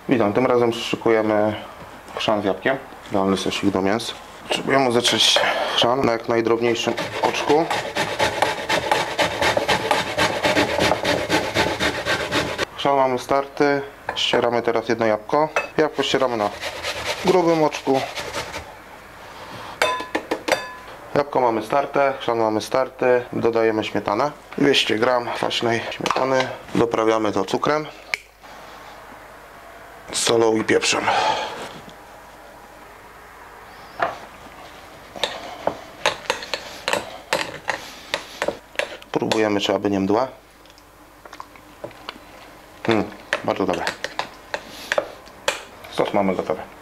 Witam, tym razem szykujemy chrzan z jabłkiem. Damy sosik do mięs. Potrzebujemy zetrzeć chrzan na jak najdrobniejszym oczku. Chrzan mamy starty. Ścieramy teraz jedno jabłko. Jabłko ścieramy na grubym oczku. Jabłko mamy starte, chrzan mamy starty. Dodajemy śmietanę. 200 g kwaśnej śmietany. Doprawiamy to cukrem, solą i pieprzem. Próbujemy, czy aby nie mdła. Bardzo dobre. Sos mamy gotowy.